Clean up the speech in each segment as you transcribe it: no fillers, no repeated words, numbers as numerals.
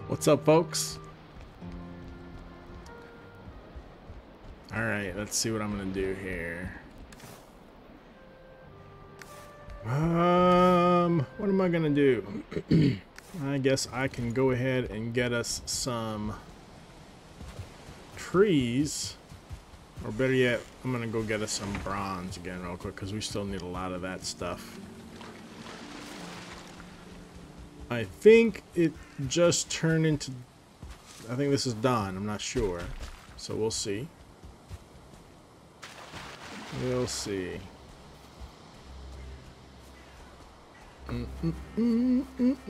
What's up, folks? Alright, let's see what I'm gonna do here. What am I gonna do? I guess I can go ahead and get us some trees. Or better yet, I'm gonna go get us some bronze again real quick, because we still need a lot of that stuff. I think it just turned into... I think this is done. I'm not sure. So we'll see. We'll see. Where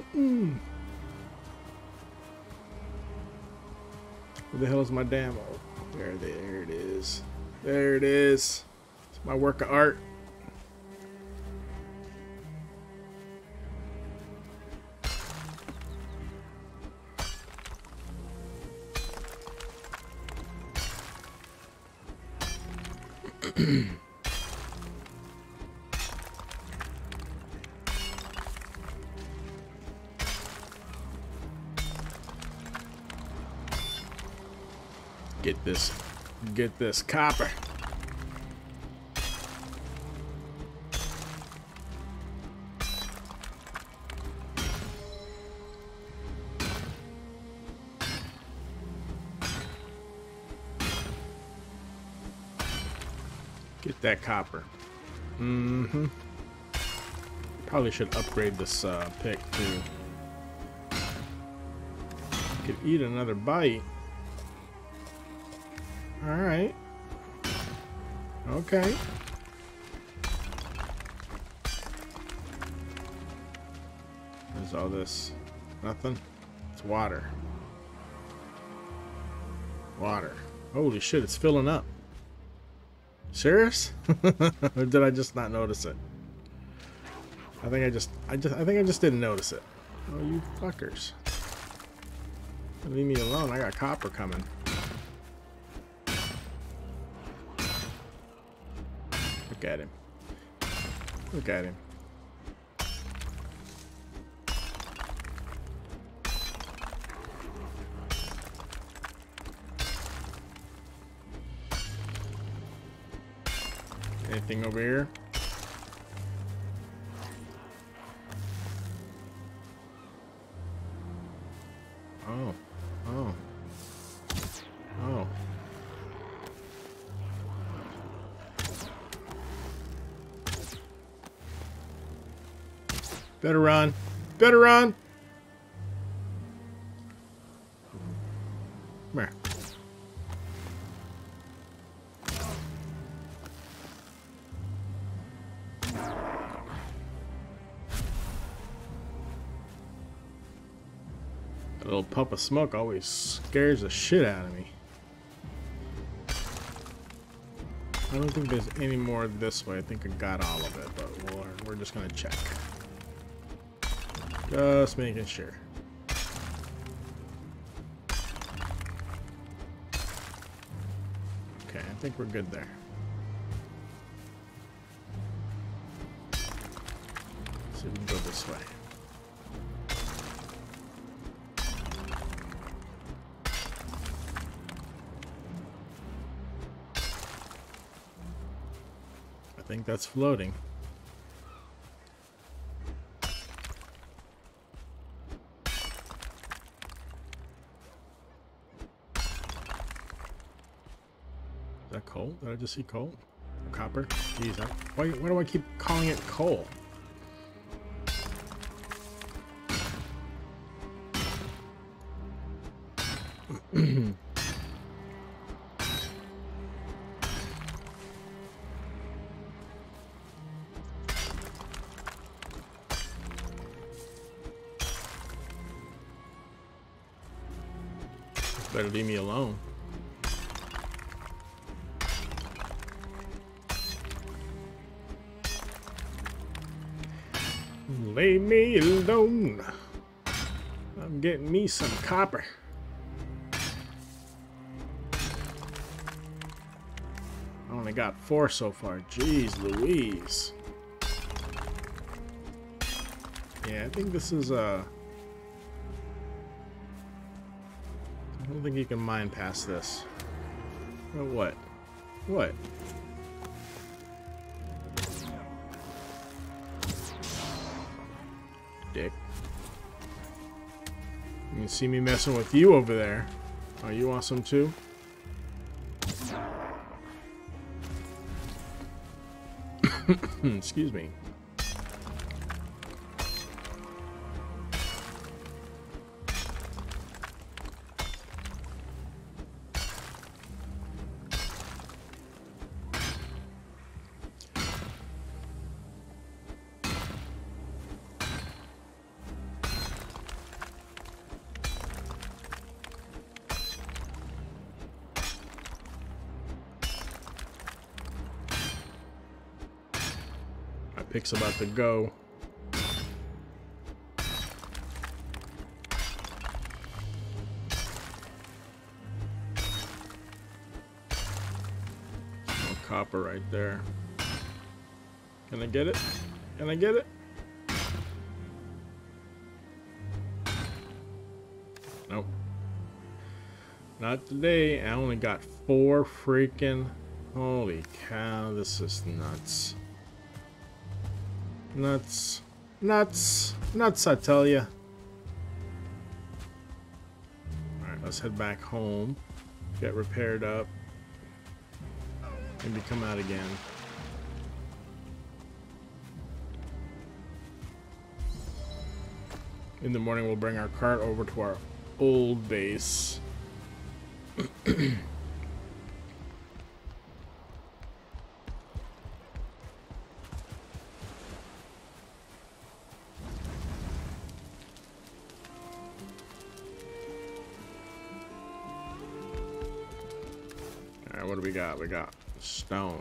the hell is my dam? Oh, there it is. There it is. It's my work of art. Get this copper. Get that copper. Probably should upgrade this pick too. Could eat another bite. Alright. Okay. What's all this? Nothing? It's water. Water. Holy shit, it's filling up. Serious? Or did I just not notice it? I think I just didn't notice it. Oh, you fuckers. Leave me alone. I got copper coming. Look at him. Look at him. Anything over here? Oh. Oh. Oh. Better run. Better run. Come here. A little puff of smoke always scares the shit out of me. I don't think there's any more this way. I think I got all of it, but we're just gonna check. Just making sure. Okay, I think we're good there. So we can go this way. I think that's floating. Is that coal? Did I just see coal? Or copper? Jeez, why do I keep calling it coal? Better leave me alone. Leave me alone. I'm getting me some copper. I only got 4 so far. Jeez Louise. Yeah, I think this is I don't think you can mine past this. Oh, what? What? Dick. You can see me messing with you over there. Oh, you want some too? Excuse me. Pick's about to go. No copper right there. Can I get it? Can I get it? Nope. Not today. I only got 4 freaking... Holy cow, this is nuts. Nuts. Nuts. Nuts, I tell ya. Alright, let's head back home. Get repaired up. Maybe come out again. In the morning, we'll bring our cart over to our old base. What do we got? We got stone.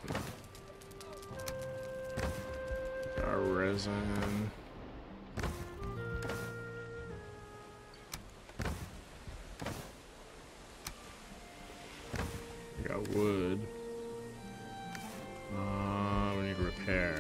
Our resin. We got wood. We need repair.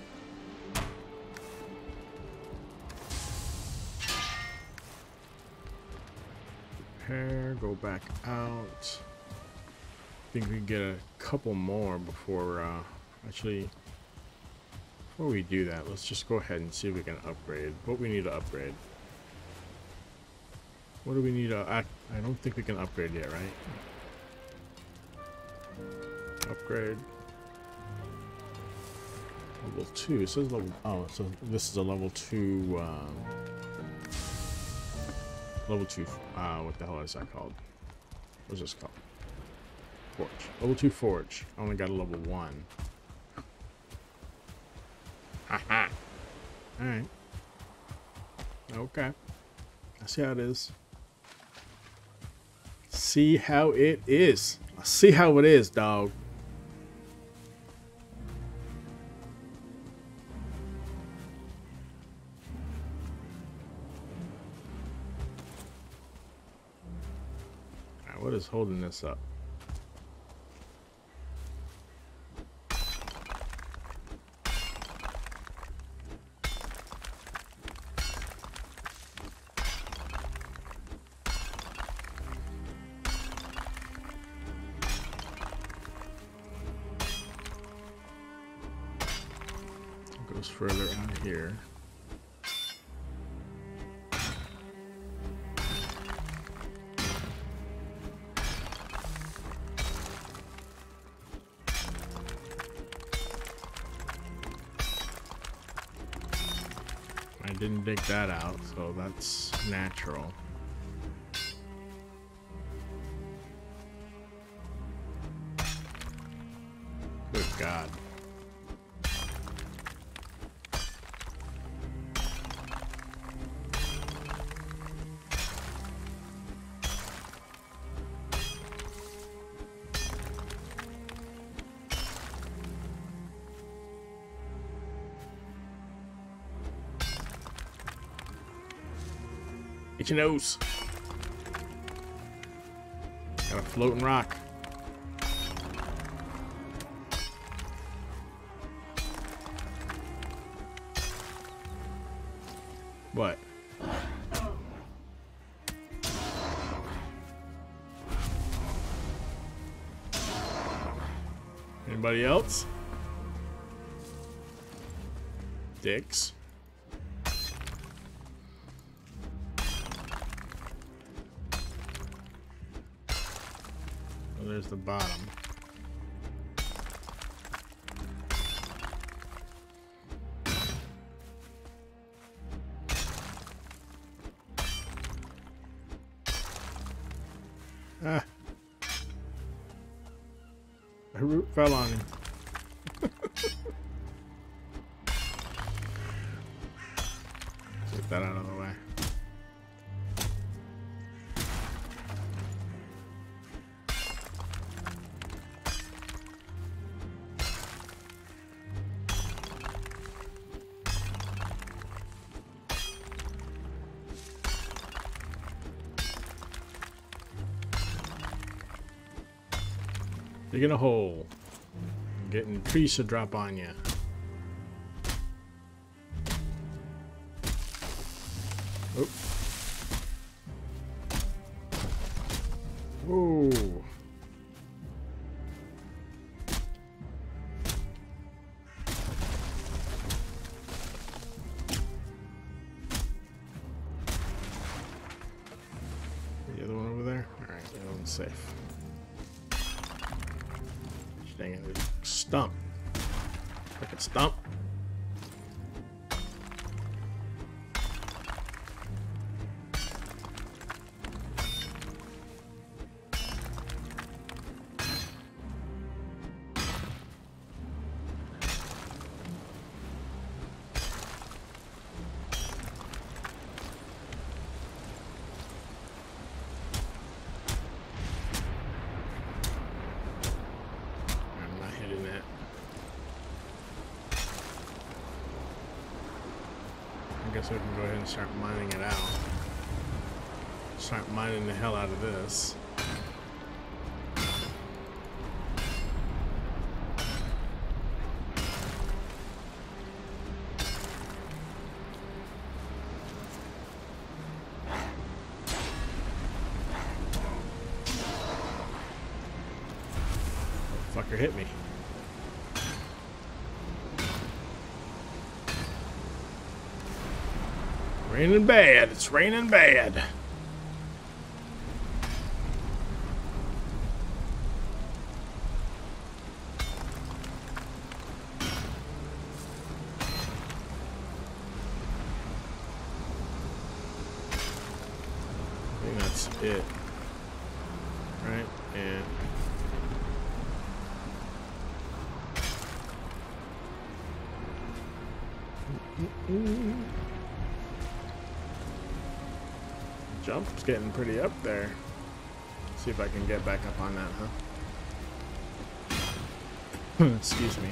Repair, go back out. I think we can get a couple more before, actually, before we do that, let's just go ahead and see if we can upgrade. What we need to upgrade. What do we need to, I don't think we can upgrade yet, right? Upgrade. Level 2, it says level, oh, so this is a level 2, level 2, what the hell is that called? What's this called? Forge. Level 2 forge. I only got a level 1. Haha. Alright. Okay. I see how it is. See how it is. I see how it is, dog. Alright, what is holding this up? Further out here. I didn't dig that out, so that's natural. Good God. Get your nose. Got a floating rock. What? Anybody else? Dicks. Well, there's the bottom. Ah. A root fell on him. Get that out of the way. Digging a hole. Getting trees to drop on you. Oh. Whoa. The other one over there? Alright, the other one's safe. Dang it, there's a stump. Frickin' stump. I guess we can go ahead and start mining it out. Start mining the hell out of this. Oh, fucker hit me. Raining bad. It's raining bad. I think that's it. Right? Yeah. Jump's getting pretty up there. See if I can get back up on that, huh? Excuse me.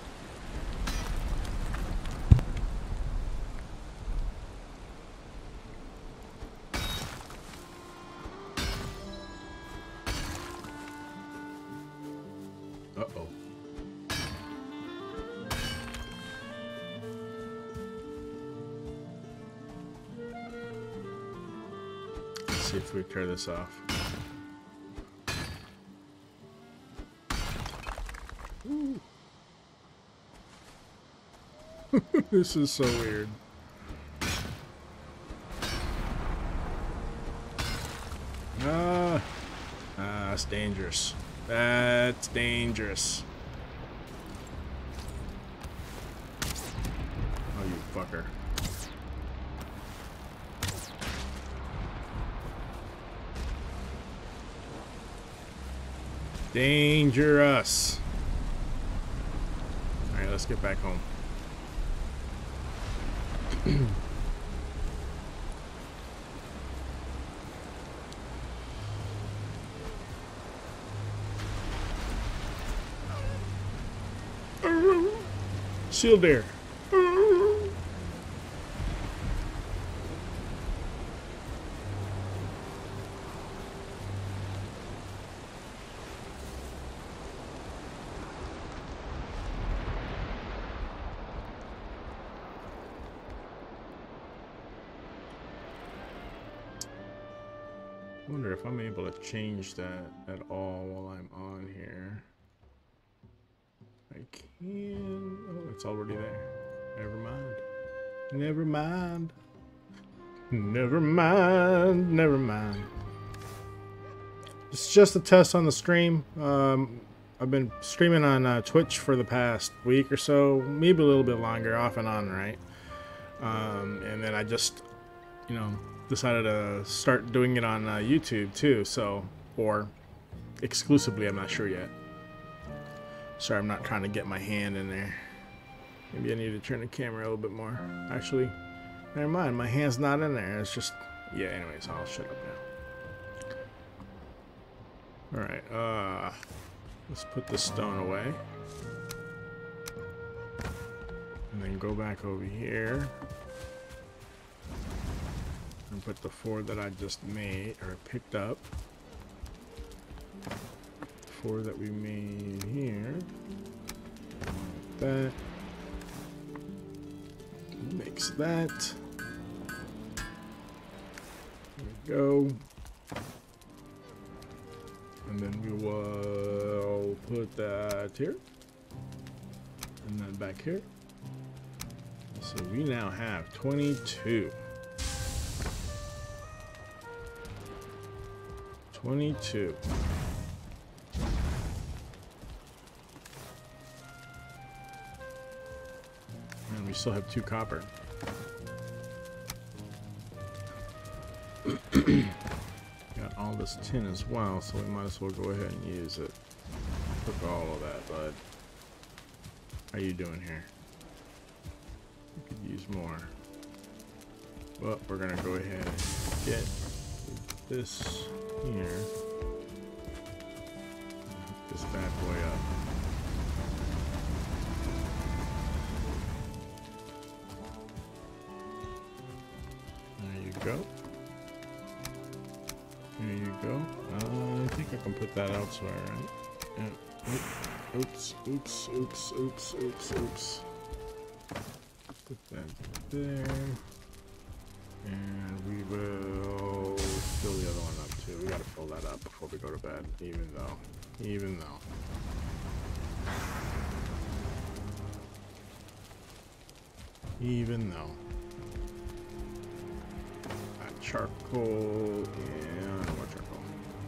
Uh-oh. See if we turn this off. This is so weird. That's dangerous. That's dangerous. Oh, you fucker. Dangerous. All right, let's get back home. Sealed air. I wonder if I'm able to change that at all while I'm on here. I can. Oh, it's already there. Never mind. Never mind. Never mind. Never mind. It's just a test on the stream. I've been streaming on Twitch for the past week or so, maybe a little bit longer, off and on, right? And then I just, you know, decided to start doing it on YouTube too. So, or exclusively, I'm not sure yet. Sorry, I'm not trying to get my hand in there. Maybe I need to turn the camera a little bit more. Actually, never mind. My hand's not in there. It's just, yeah. Anyways, I'll shut up now. All right. Let's put the stone away, and then go back over here and put the 4 that I just made or picked up. 4 that we made here. Like that. Mix that. There we go. And then we will put that here. And then back here. So we now have 22. 22. And we still have 2 copper. Got all this tin as well, so we might as well go ahead and use it. Took all of that, bud. How you doing here? We could use more. But we're gonna go ahead and get this here. Hook this bad boy up. There you go. There you go. I think I can put that elsewhere, right? Yeah. Oops, oops, oops, oops, oops, oops. Put that there. And we will fill the other one up too. We gotta fill that up before we go to bed, even though. Charcoal and more charcoal.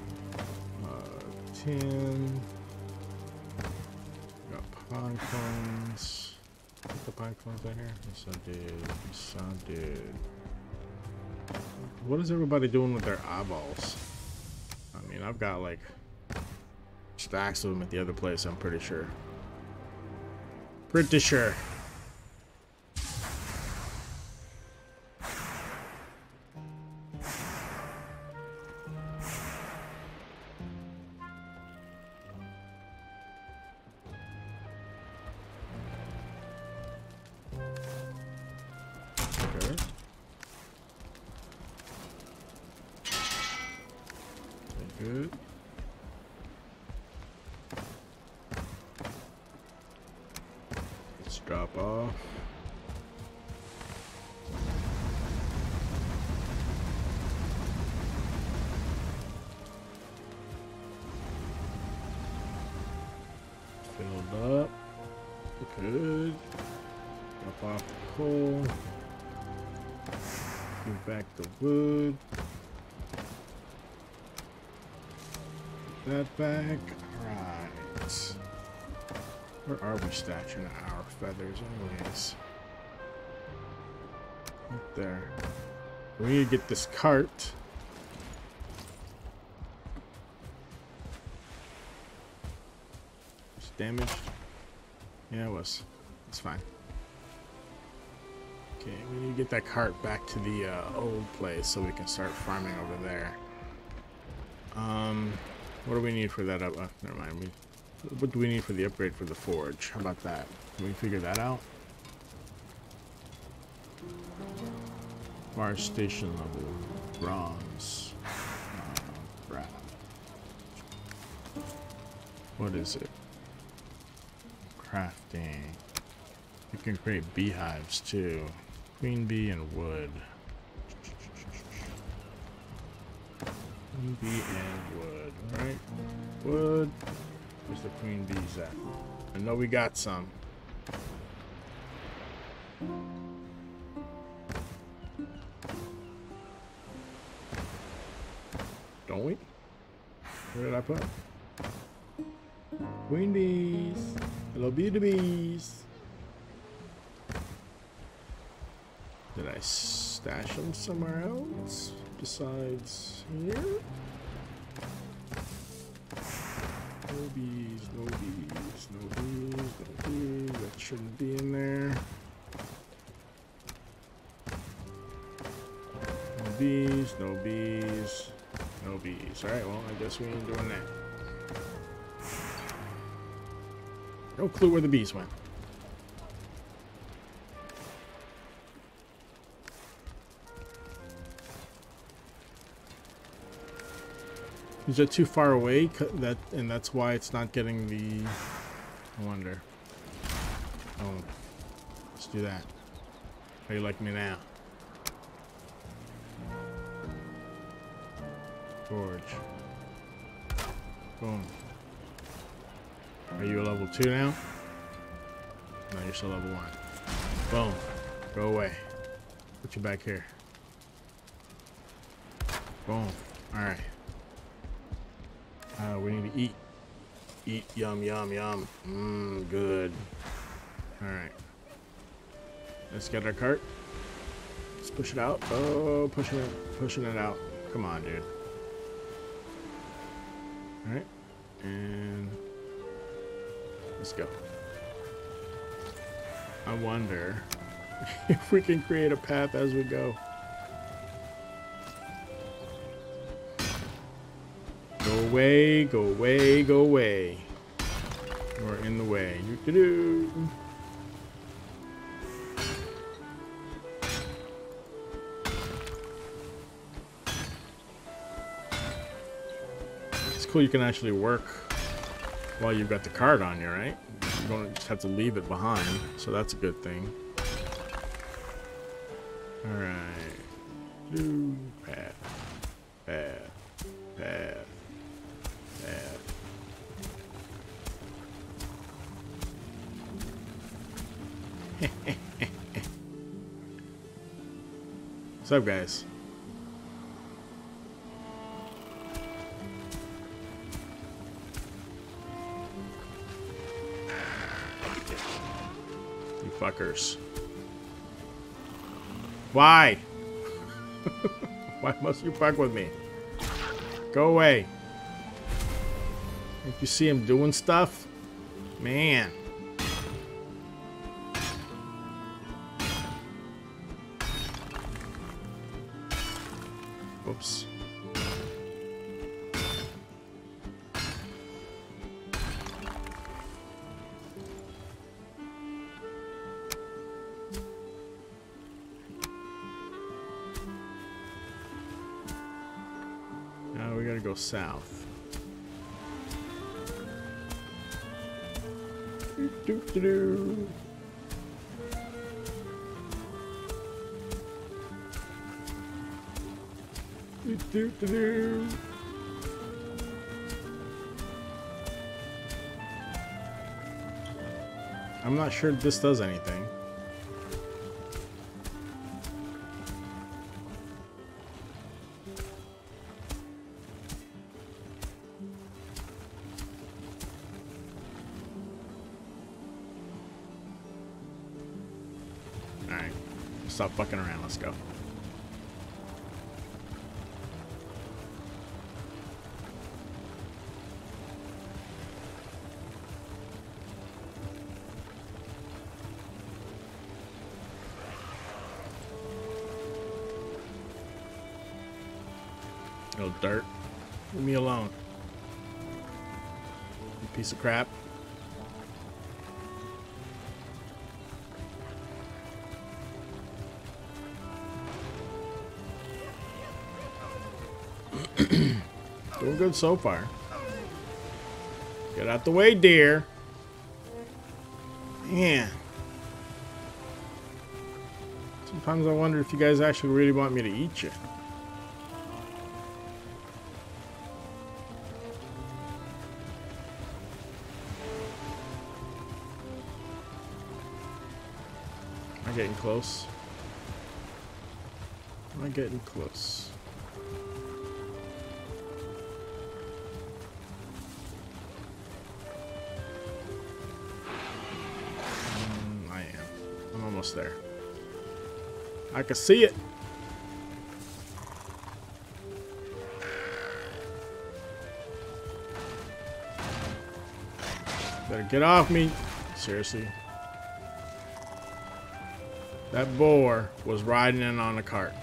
Tin. Got pine cones. Put the pine cones in here. Yes, I did. Yes, I did. What is everybody doing with their eyeballs? I mean, I've got like stacks of them at the other place, I'm pretty sure. Pretty sure. Good. Let's drop off. Filled up. Good. Drop off the coal. Give back the wood. That back. Right. Where are we stashing our feathers anyways? Right there. We need to get this cart. It's damaged. Yeah, it was. It's fine. Okay, we need to get that cart back to the old place so we can start farming over there. What do we need for that? Never mind. What do we need for the upgrade for the forge? How about that? Can we figure that out? Fire station level. Bronze. Crap. What is it? Crafting. You can create beehives too. Queen bee and wood. Queen bee and wood, right? Wood. Where's the queen bees at? I know we got some. Don't we? Where did I put? Queen bees. Hello, beauty bees. Did I stash them somewhere else besides here? No bees, no bees, no bees, no bees. That shouldn't be in there. No bees, no bees, no bees. Alright, well, I guess we ain't doing that. No clue where the bees went. Is it too far away? And that's why it's not getting the... I wonder. Oh, let's do that. How you like me now? Gorge. Boom. Are you a level 2 now? No, you're still level 1. Boom. Go away. Put you back here. Boom. Alright. We need to eat. Eat. Yum, yum, yum. Mmm, good. Alright. Let's get our cart. Let's push it out. Oh, pushing it out. Come on, dude. Alright. And let's go. I wonder if we can create a path as we go. Go away, go away, go away. You're in the way. Doo-doo-doo. It's cool you can actually work while you've got the card on you, right? You don't just have to leave it behind, so that's a good thing. Alright. Path. Path. Path. What's up, guys? You fuckers. Why? Why must you fuck with me? Go away. If you see him doing stuff, man. Oops. Now we gotta go south. Do-do-do-do. Do-do-do-do. I'm not sure this does anything. Alright. Stop fucking around. Let's go. Little dirt. Leave me alone. You piece of crap. Doing good so far. Get out the way, dear. Man. Sometimes I wonder if you guys actually really want me to eat you. Am I getting close? Am I getting close? I am. I'm almost there. I can see it. Better get off me. Seriously. That boar was riding in on a cart.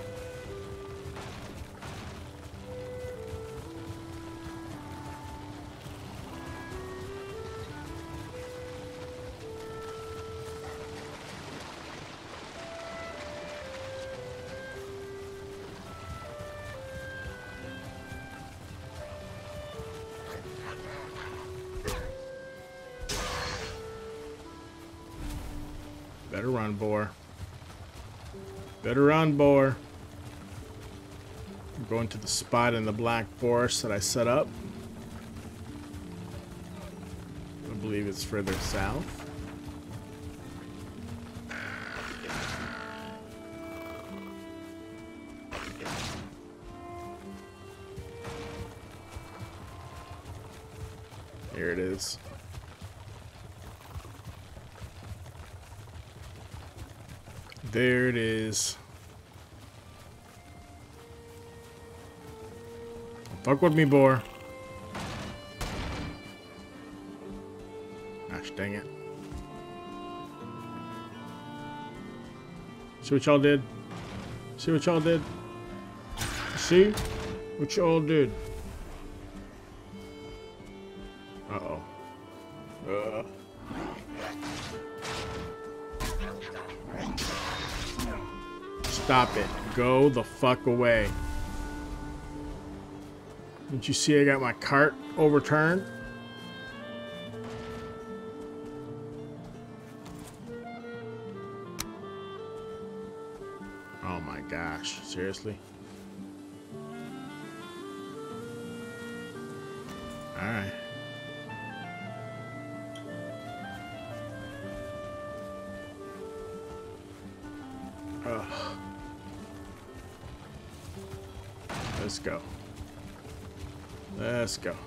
Better run, boar. Better run, boar. I'm going to the spot in the Black Forest that I set up. I believe it's further south. Here it is. There it is. Fuck with me, boar. Gosh dang it. See what y'all did? See what y'all did? See what y'all did? Uh-oh. Stop it. Go the fuck away. Didn't you see I got my cart overturned? Oh my gosh. Seriously? Alright. Ugh. Let's go. Let's go.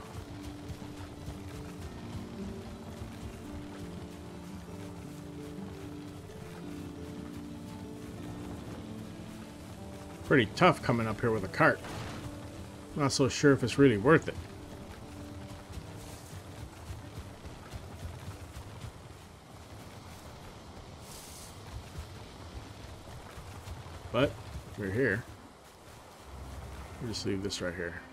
Pretty tough coming up here with a cart. Not so sure if it's really worth it. But we're here. We'll just leave this right here.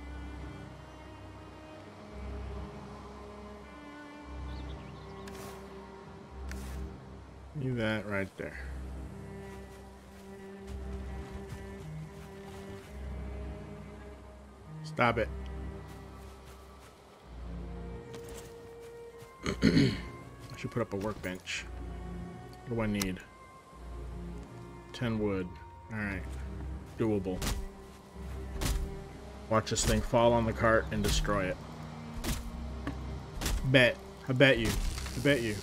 Leave that right there. Stop it. I should put up a workbench. What do I need? 10 wood. Alright. Doable. Watch this thing fall on the cart and destroy it. Bet. I bet you. I bet you.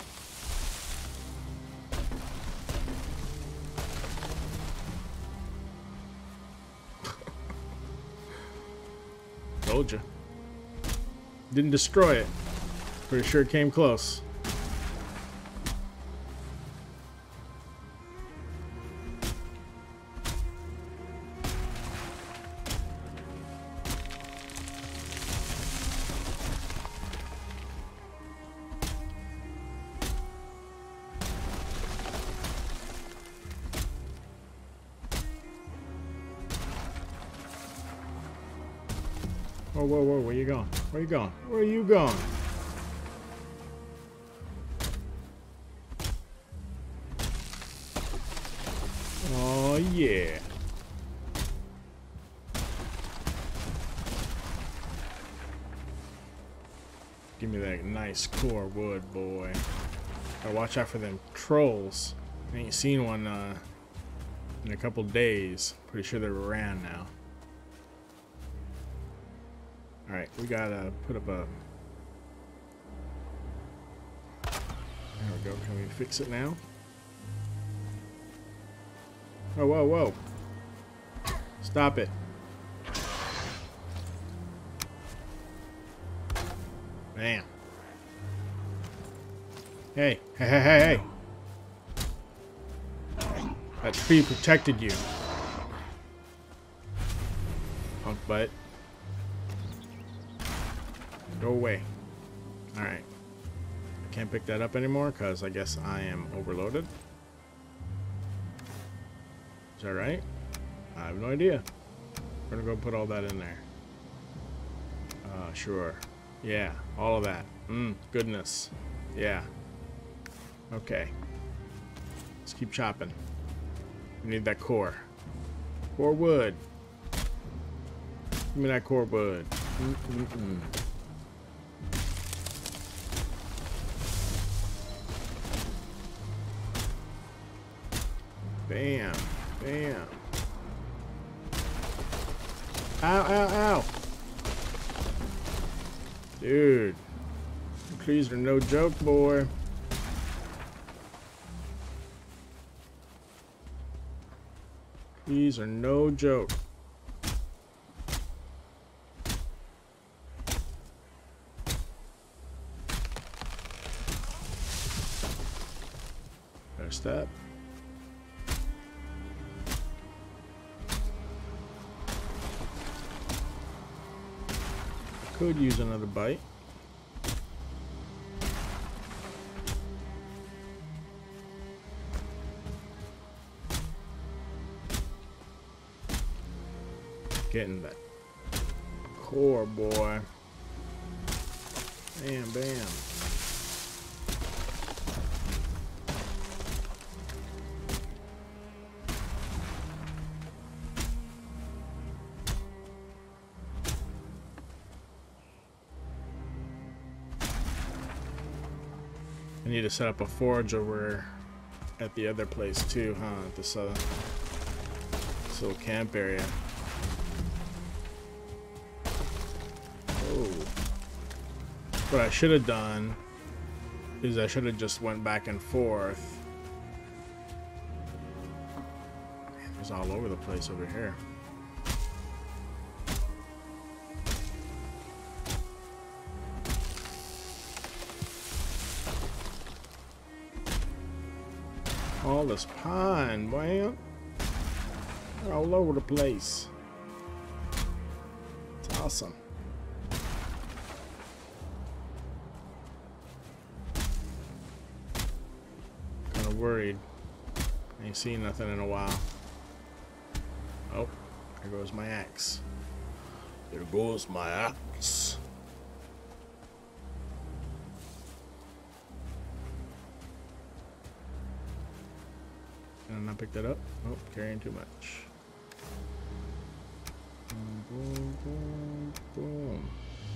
Told you. Didn't destroy it. Pretty sure it came close. Whoa, whoa, whoa, where you going? Where you going? Where are you going? Oh, yeah. Give me that nice core wood, boy. Gotta watch out for them trolls. I ain't seen one in a couple days. Pretty sure they ran now. Alright, we gotta put up a... There we go. Can we fix it now? Oh, whoa, whoa. Stop it. Man. Hey, hey, hey, hey, hey. That tree protected you. Punk butt. Go away. Alright. I can't pick that up anymore because I guess I am overloaded. Is that right? I have no idea. We're gonna go put all that in there. Sure. Yeah, all of that. Goodness. Yeah. Okay. Let's keep chopping. We need that core. Core wood. Give me that core wood. Bam. Bam. Ow, ow, ow. Dude. The trees are no joke, boy. These are no joke. There's that. Could use another bite. Getting that core, boy. Bam, bam. I need to set up a forge over at the other place too, huh? At this little camp area. Oh. What I should have done is I should have just went back and forth. Man, there's all over the place over here. All this pine, man. They're all over the place. It's awesome. Kind of worried. Ain't seen nothing in a while. Oh, there goes my axe. There goes my axe. Can I not pick that up? Oh, carrying too much. Boom, boom, boom, boom.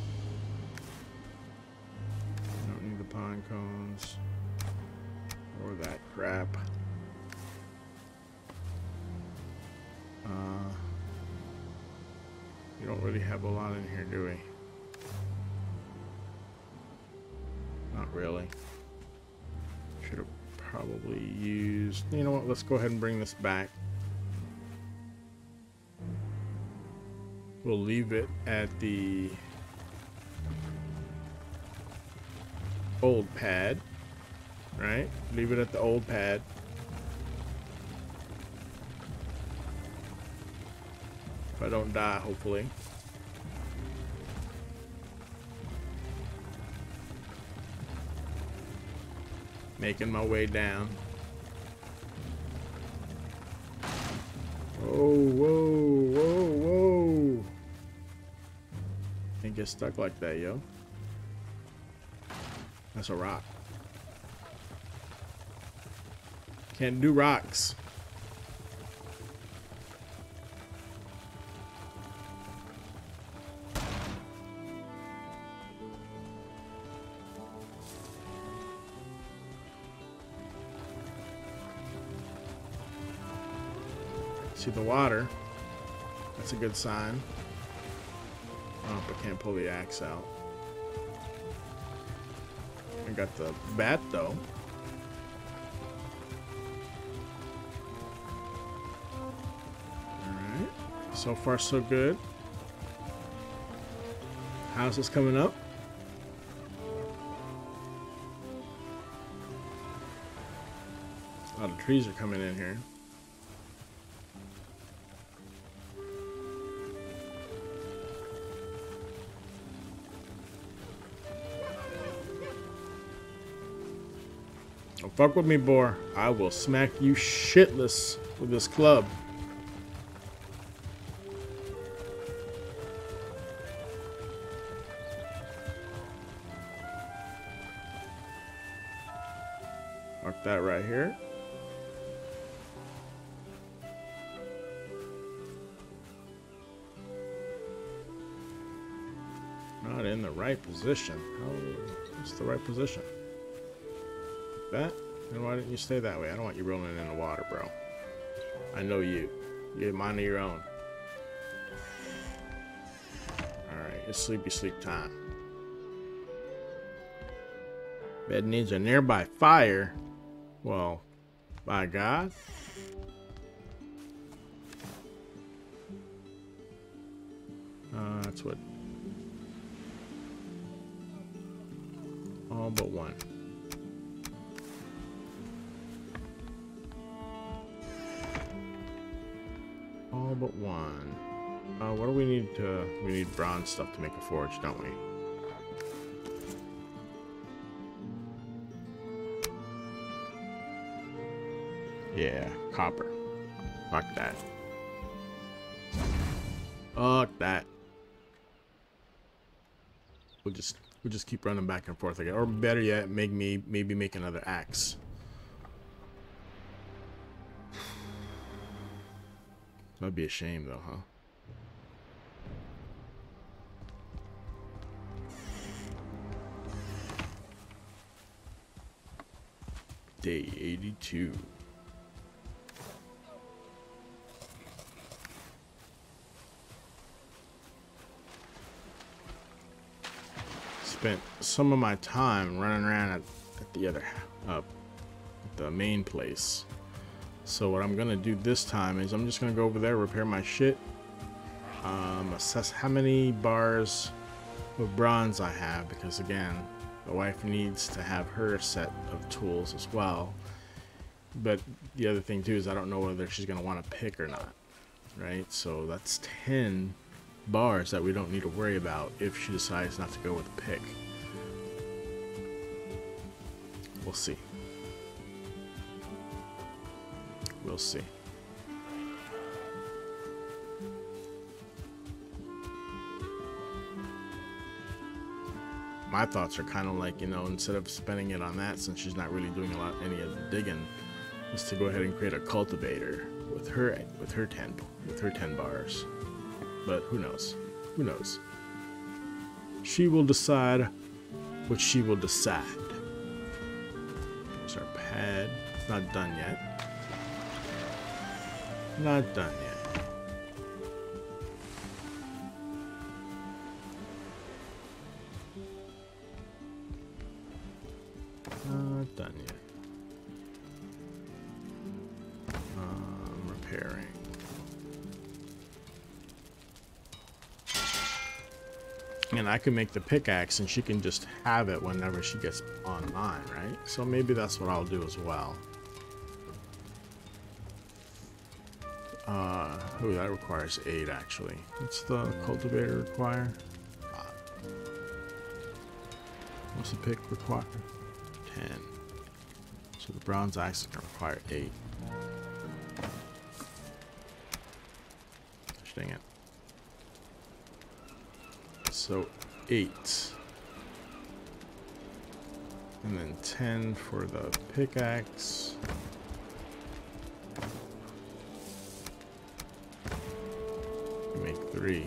Don't need the pine cones. Or that crap. We don't really have a lot in here, do we? Not really. Should have probably used... You know what? Let's go ahead and bring this back. We'll leave it at the old pad. Right? Leave it at the old pad. If I don't die, hopefully. Making my way down. Whoa, whoa, whoa, whoa. Can't get stuck like that, yo. That's a rock. Can't do rocks. See the water. That's a good sign. Oh, I can't pull the axe out. I got the bat though. So far, so good. House is coming up. A lot of trees are coming in here. Don't fuck with me, boar. I will smack you shitless with this club. Mark that right here. Not in the right position. Oh, what's the right position? That? Then why didn't you stay that way? I don't want you rolling in the water, bro. I know you. You have mind of your own. Alright, it's sleepy sleep time. Bed needs a nearby fire. Well, by God. That's what. All but one. All but one. What do we need to... We need bronze stuff to make a forge, don't we? Yeah, copper. Fuck that. Fuck that. We'll just keep running back and forth again. Or better yet, maybe make another axe. That'd be a shame though, huh? Day 82. Spent some of my time running around at the other the main place. So what I'm gonna do this time is I'm just gonna go over there, repair my shit, assess how many bars of bronze I have, because again, the wife needs to have her set of tools as well. But the other thing too is I don't know whether she's gonna want to pick or not, right? So that's 10 bars that we don't need to worry about if she decides not to go with a pick. We'll see. We'll see. My thoughts are kind of like, you know, instead of spending it on that, since she's not really doing any of the digging, is to go ahead and create a cultivator with her 10 bars. But who knows? Who knows? She will decide what she will decide. There's our pad. Not done yet. Not done yet. Not done yet. Repairing. And I can make the pickaxe and she can just have it whenever she gets online, right? So maybe that's what I'll do as well. Ooh, that requires 8 actually. What's the cultivator require? What's the pick require? 10. So the bronze axe is gonna require 8. Dang it. So 8. And then 10 for the pickaxe. Make 3.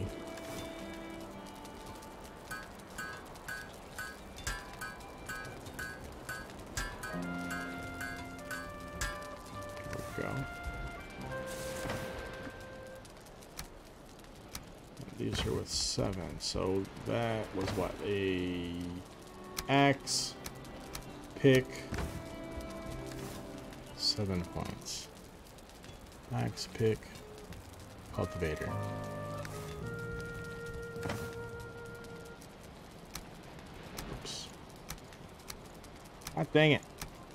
There we go. These are with 7, so that was what, a axe, pick, 7 points. Axe, pick, Cultivator. Oops. Ah, dang it.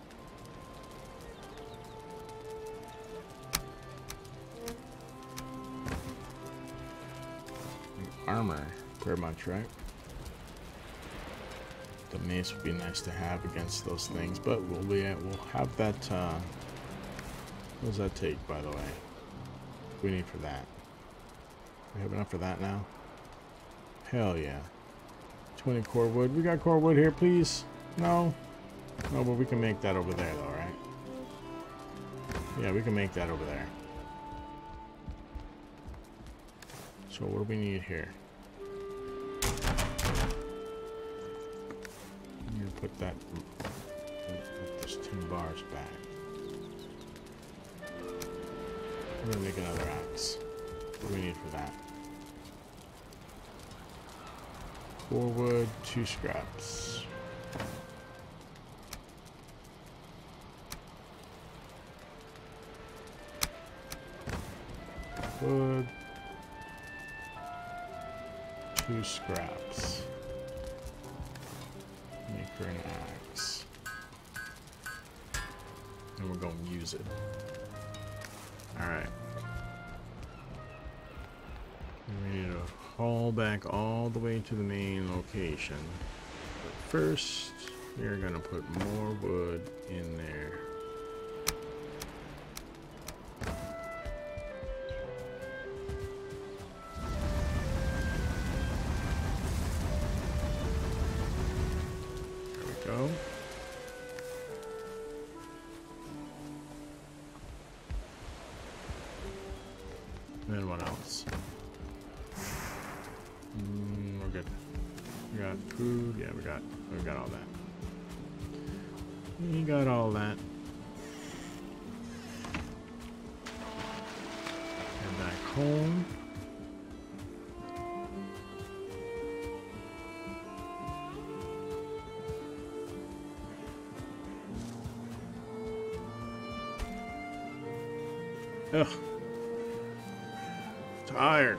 Armor, very much, right? The mace would be nice to have against those things, but we'll have that. What does that take, by the way? What do we need for that? We have enough for that now? Hell yeah. 20 core wood. We got core wood here, please. No? No, but we can make that over there, though, right? Yeah, we can make that over there. So what do we need here? I'm gonna put that, put those 10 bars back. We're gonna make another axe. What do we need for that? 4 wood, 2 scraps. Wood. 2 scraps. Make her an axe. And we're going to use it. Alright. We need to haul back all the way to the main location. But first, we're going to put more wood in there. Go. And then what else? We're good. We got food. Yeah, we got all that. We got all that. Head back home. Ugh. Tired.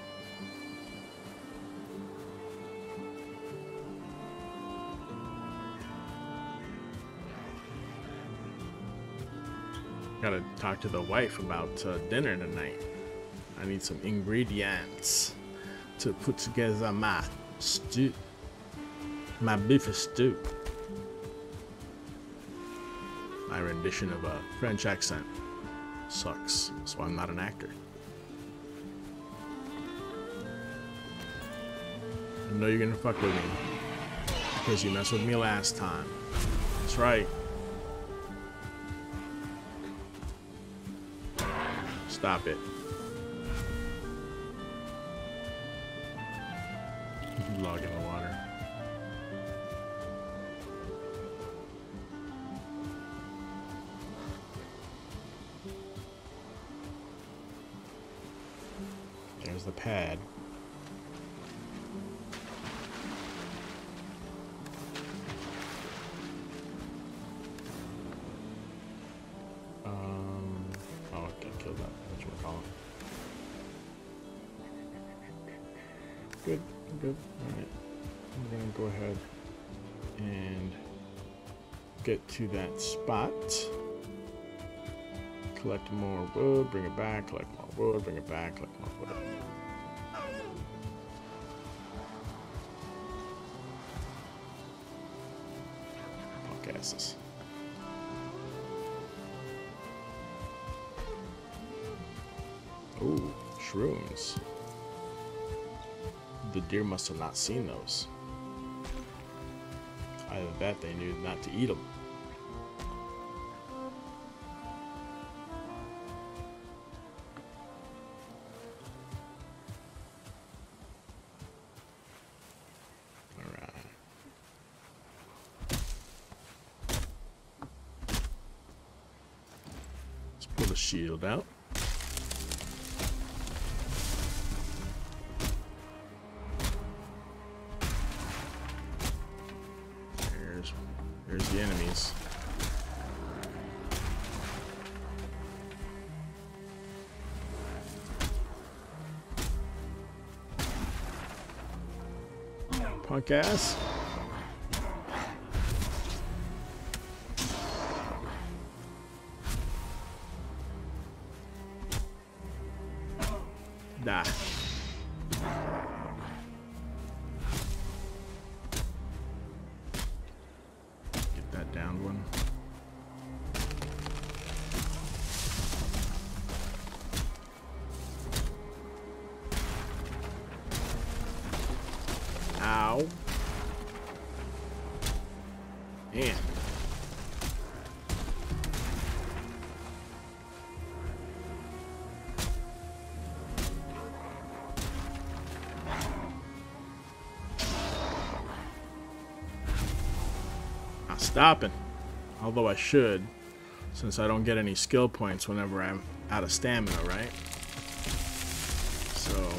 Gotta talk to the wife about dinner tonight. I need some ingredients to put together my stew. My beef stew. My rendition of a French accent sucks, so I'm not an actor. I know you're gonna fuck with me because you messed with me last time. That's right. Stop it. Log in the water. There's the pad. Oh, okay, killed that. That's what we're calling it. Good, good. Alright. I'm gonna go ahead and get to that spot. Collect more wood, bring it back, collect more wood, bring it back, collect more wood. Gases. Ooh, shrooms. The deer must have not seen those. Either that, they knew not to eat them. Pull the shield out. There's the enemies. Punk ass. Die. Get that down one. Ow. Man. Not stopping. Although I should, since I don't get any skill points whenever I'm out of stamina, right? So...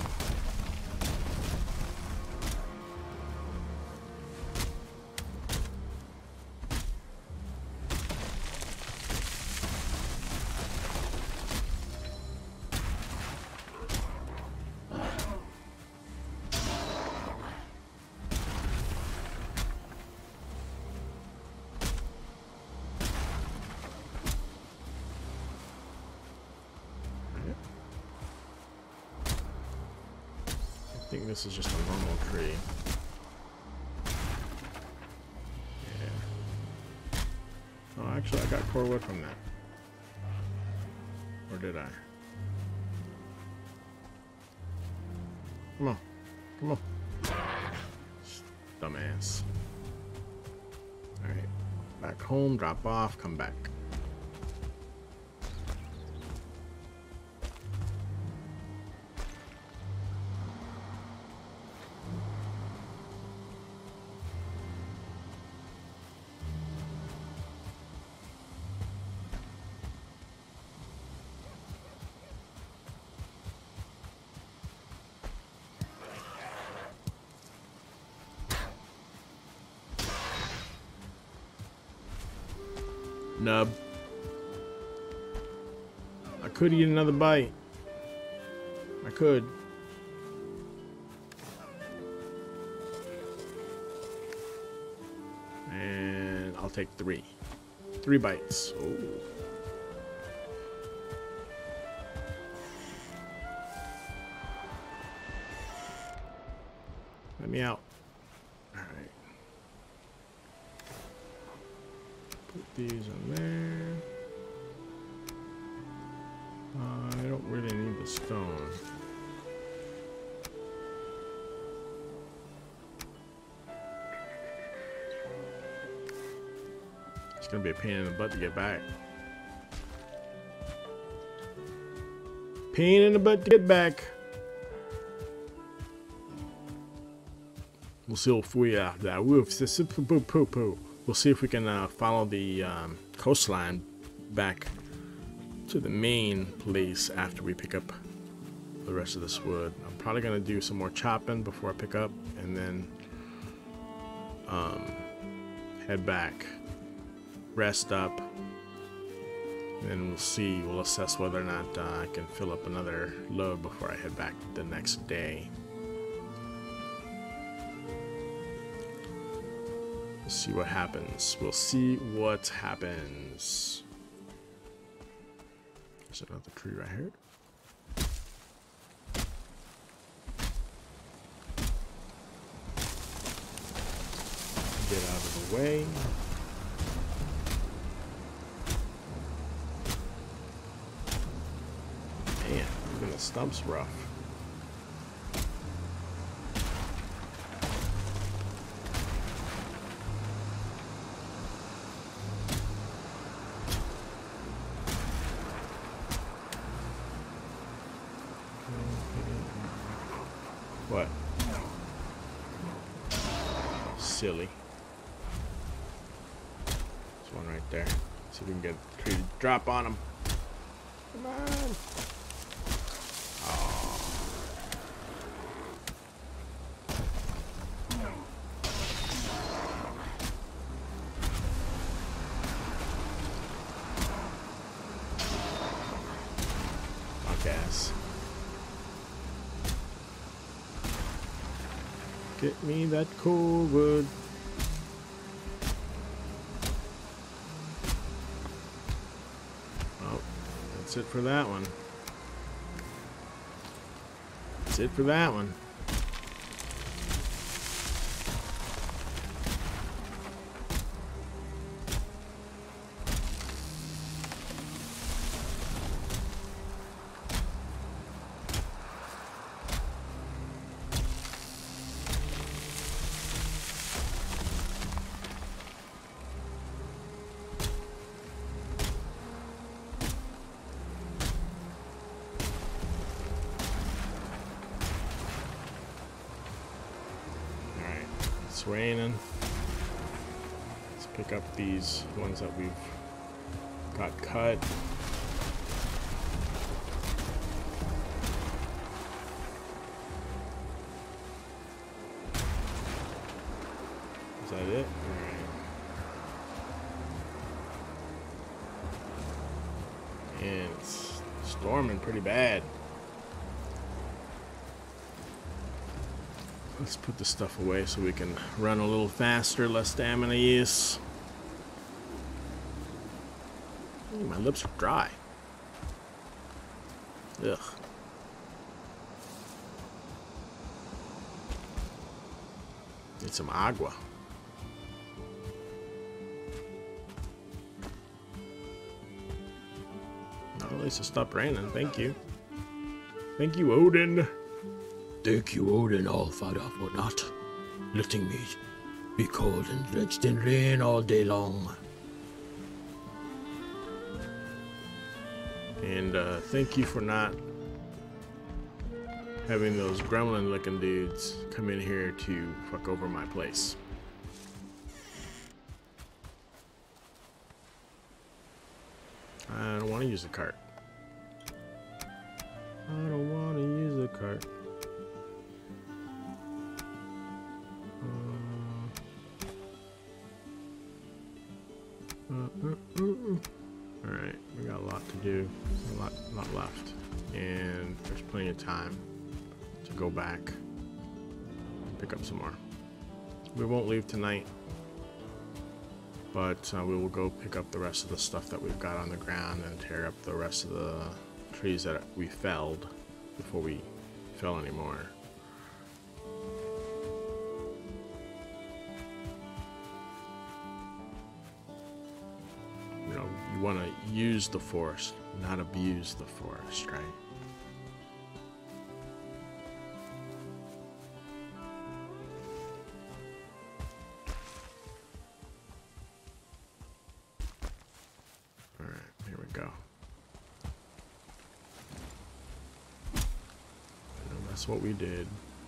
I think this is just a normal tree. Yeah. Oh, actually, I got core wood from that. Or did I? Come on. Come on. Dumbass. Alright. Back home, drop off, come back. Nub. I could eat another bite. I could. And I'll take 3. 3 bites. Oh. Let me out. All right. Put these in there. I don't really need the stone. It's gonna be a pain in the butt to get back. Pain in the butt to get back. We'll see if we we'll see if we can follow the coastline back to the main place after we pick up the rest of this wood. I'm probably gonna do some more chopping before I pick up, and then head back, rest up, and then we'll see. We'll assess whether or not I can fill up another load before I head back the next day. See what happens. We'll see what happens. There's another tree right here. Get out of the way. Man, even the stump's rough. What? Silly. There's one right there. See if we can get a tree to drop on him. Come on. Oh. Okay. Get me that cool wood. Oh, that's it for that one. That's it for that one. It's raining. Let's pick up these ones that we've got cut. Is that it? Alright. And it's storming pretty bad. Let's put this stuff away so we can run a little faster, less stamina use. Ooh, my lips are dry. Ugh. Need some agua. Oh, at least it stopped raining. Thank you. Thank you, Odin. Thank you, Odin, All-Father, for not letting me be cold and drenched in rain all day long. And thank you for not having those gremlin-looking dudes come in here to fuck over my place. I don't want to use the cart. I don't want to use the cart. Alright, we got a lot to do, a lot left, and there's plenty of time to go back and pick up some more. We won't leave tonight, but we will go pick up the rest of the stuff that we've got on the ground and tear up the rest of the trees that we felled before we fell anymore. You want to use the forest, not abuse the forest, right? Alright, here we go. And that's what we did.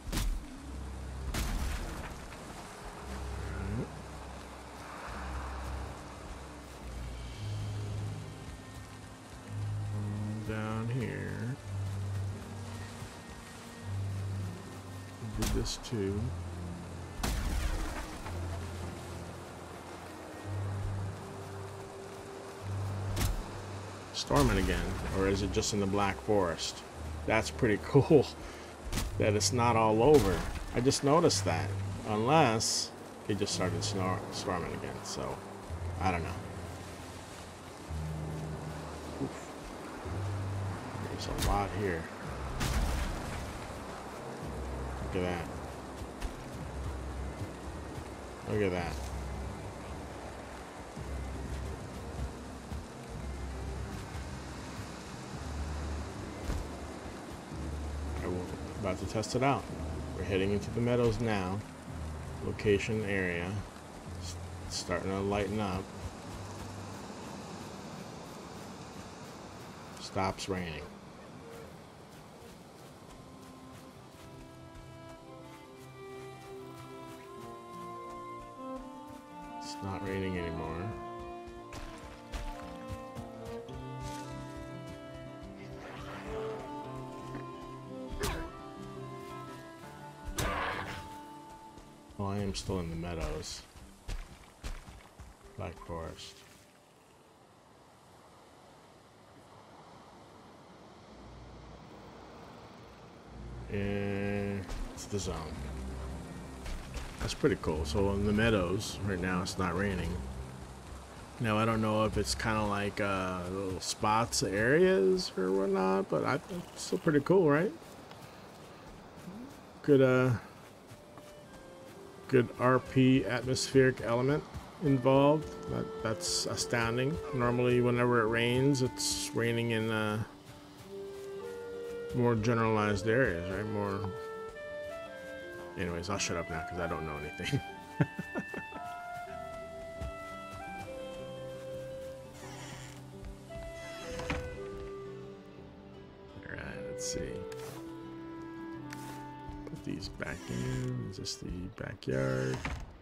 Down here. We did this too. Storming again, or is it just in the Black Forest? That's pretty cool that it's not all over. I just noticed that, unless it just started storming again, so I don't know. There's a lot here. Look at that. Look at that. We're about to test it out. We're heading into the meadows now. Location area. It's starting to lighten up. Stops raining. It's not raining anymore. Well, I am still in the meadows. Black Forest. It's the zone. That's pretty cool. So in the meadows, right now it's not raining. Now I don't know if it's kind of like little spots, areas or whatnot, but it's still pretty cool, right? Good good RP atmospheric element involved. That's astounding. Normally whenever it rains, it's raining in more generalized areas, right? More. Anyways, I'll shut up now because I don't know anything. Alright, let's see. Put these back in. Is this the backyard?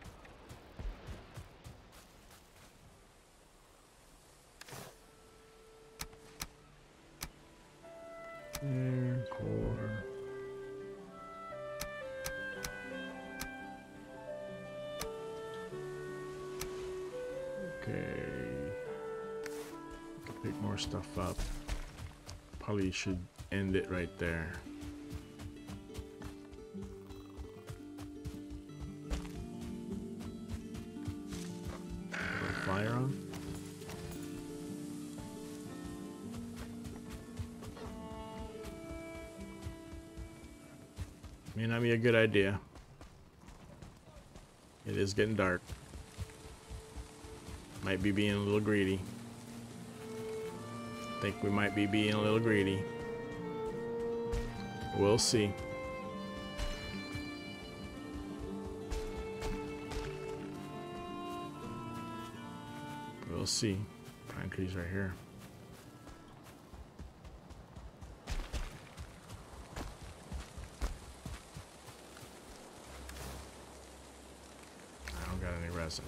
There, core. Okay. Can pick more stuff up. Probably should end it right there. Put a fire on. May not be a good idea. It is getting dark. Might be being a little greedy. Think we might be being a little greedy. We'll see. We'll see. Pine trees right here. I don't got any resin.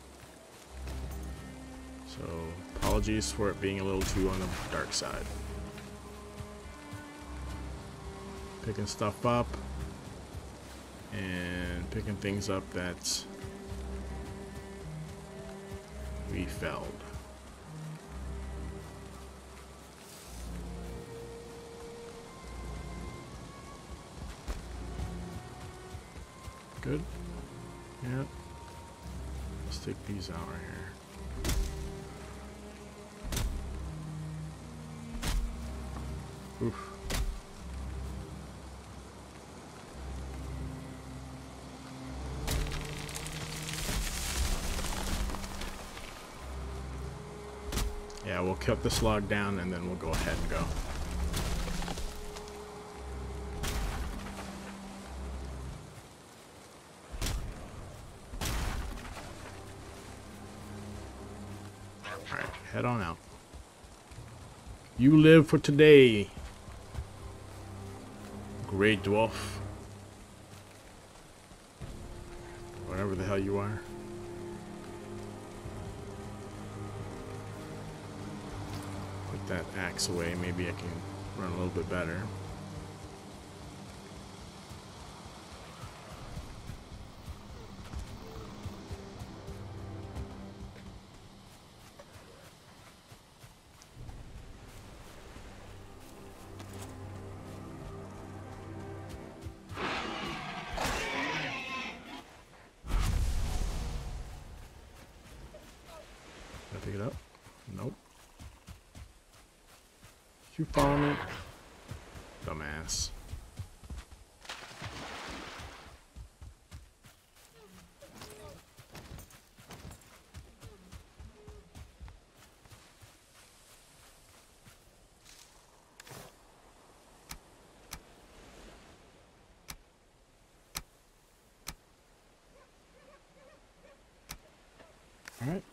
So, apologies for it being a little too on the dark side. Picking stuff up and picking things up that we felled. Good. Yep. Let's take these out right here. Oof. Yeah, we'll cut this log down and then we'll go ahead and go. Alright, head on out. You live for today, Great Dwarf. Whatever the hell you are. Put that axe away. Maybe I can run a little bit better. Pick it up? Nope. You follow me? Dumbass. All right.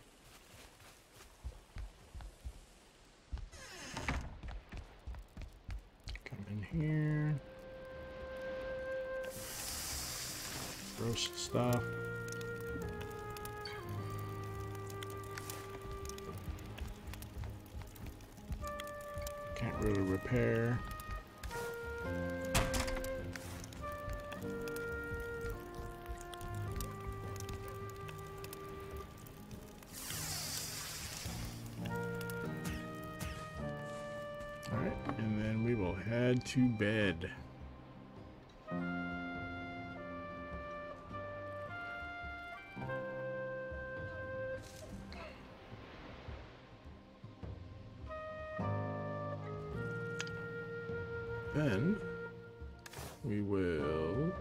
Here, roast stuff. Can't really repair. Alright, and then we will head to bed. then we will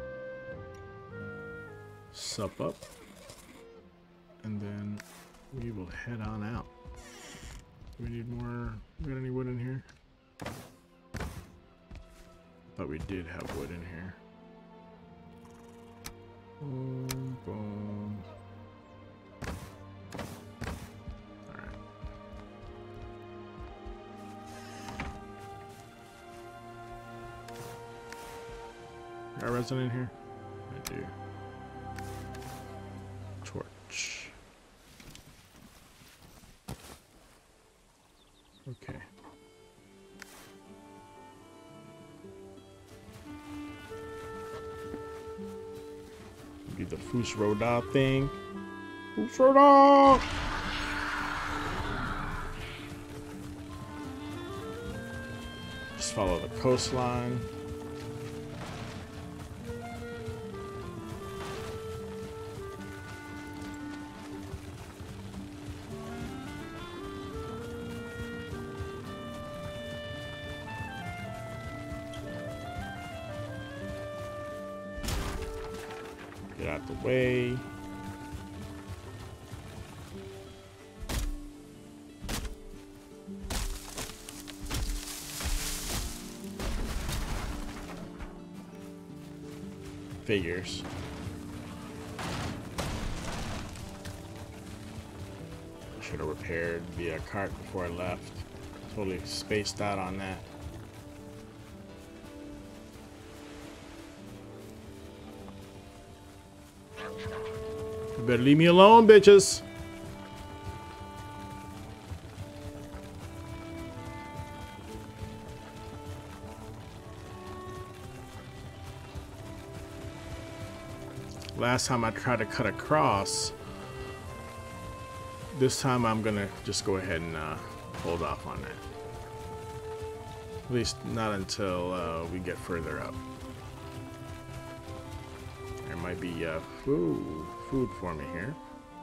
sup up, and then we will head on out. Do we need more? We got any wood in here? Thought we did have wood in here. Boom, boom. Alright. Got resin in here? I do. Torch. Okay. Do the Fusroda thing. Fusroda! Just follow the coastline. Get out the way. Figures. I should have repaired the cart before I left. Totally spaced out on that. You better leave me alone, bitches. Last time I tried to cut across. This time I'm gonna just go ahead and hold off on that. At least not until we get further up. There might be food for me here.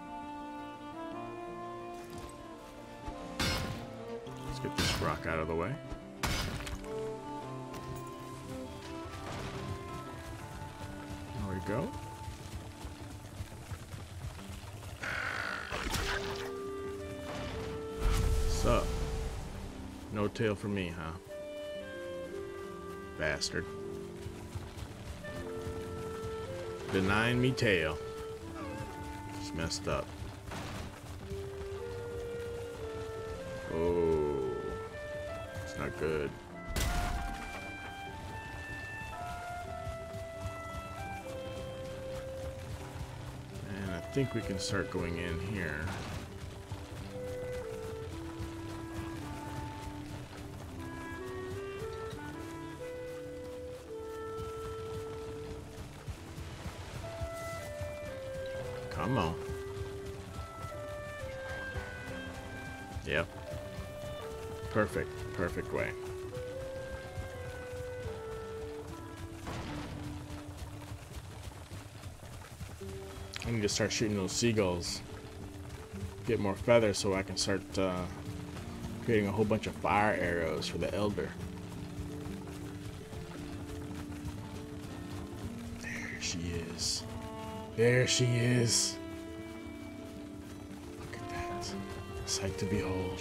Let's get this rock out of the way. There we go. Sup? No tail for me, huh? Bastard. Denying me tail. Just messed up. Oh, it's not good. And I think we can start going in here. Come on. Yep. Perfect way. I need to start shooting those seagulls. Get more feathers so I can start creating a whole bunch of fire arrows for the elder. There she is. There she is. Look at that. A sight to behold.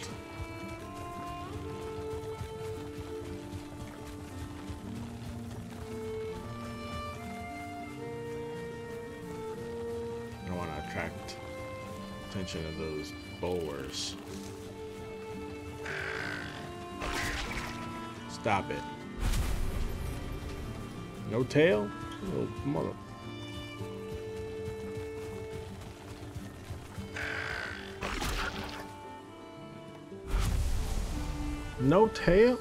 I don't want to attract attention of those bowlers. Stop it. No tail? Oh, mother. No tail?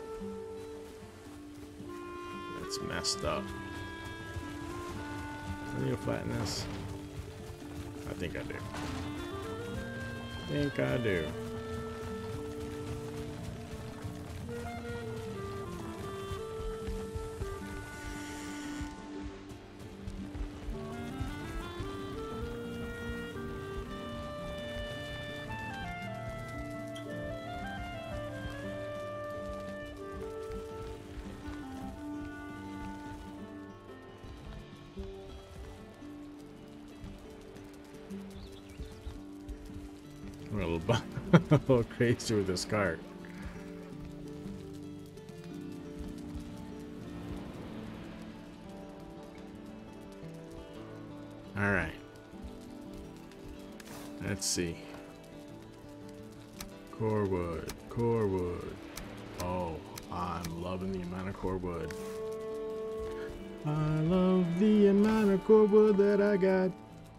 That's messed up. I need to flatten this. I think I do. I'm a little crazy with this cart. All right. Let's see. Core wood, core wood. Oh, I'm loving the amount of core wood. I love the amount of core wood that I got.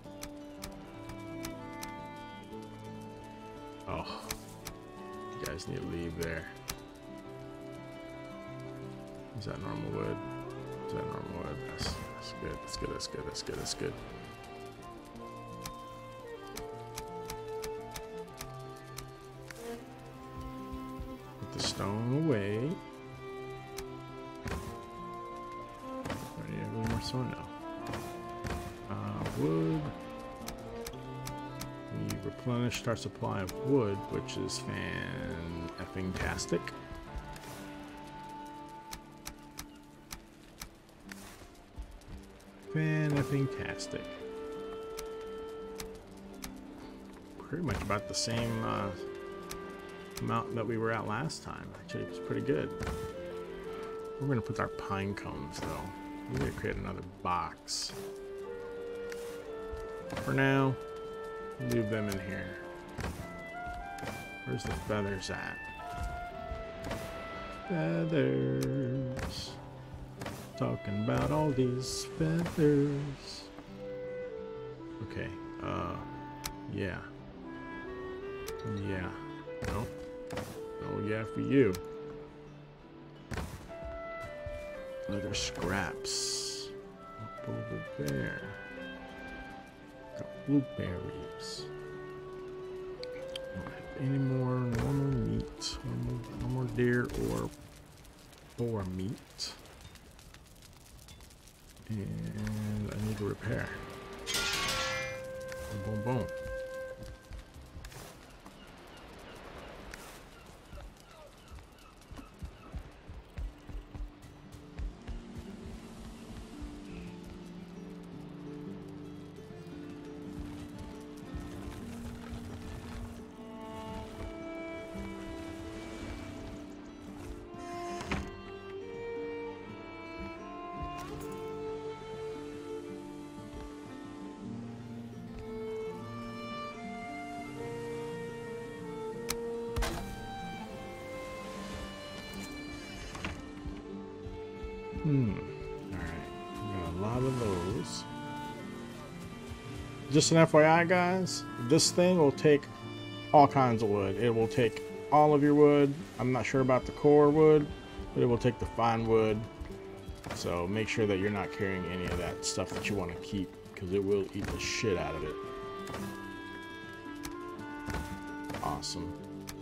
Oh, you guys need to leave there. Is that normal wood? Is that normal wood? That's good. That's good. That's good. That's good. That's good. Put the stone away. Already have a little more stone now. Wood. We replenished our supply of wood, which is fan-effing-tastic. Fan-effing-tastic. Pretty much about the same amount that we were at last time. Actually, it was pretty good. We're gonna put our pine cones though. We're gonna create another box. For now, leave them in here. Where's the feathers at? Feathers. Talking about all these feathers. Okay, yeah. Yeah. Nope. Oh yeah for you. Leather scraps. Up over there. Got blueberries. Don't have any more normal meat. No more deer or boar meat. And I need to repair. Boom, boom, boom. Alright, we got a lot of those. Just an FYI, guys, this thing will take all kinds of wood. It will take all of your wood. I'm not sure about the core wood, but it will take the fine wood. So make sure that you're not carrying any of that stuff that you want to keep, because it will eat the shit out of it. Awesome.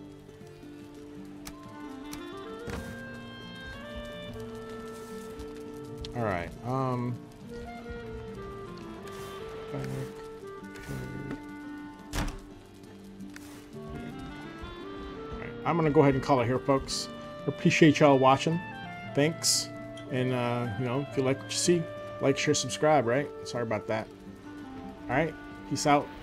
All right. I'm gonna go ahead and call it here, folks. Appreciate y'all watching. Thanks. And you know, if you like what you see, like, share, subscribe. Right? Sorry about that. All right. Peace out.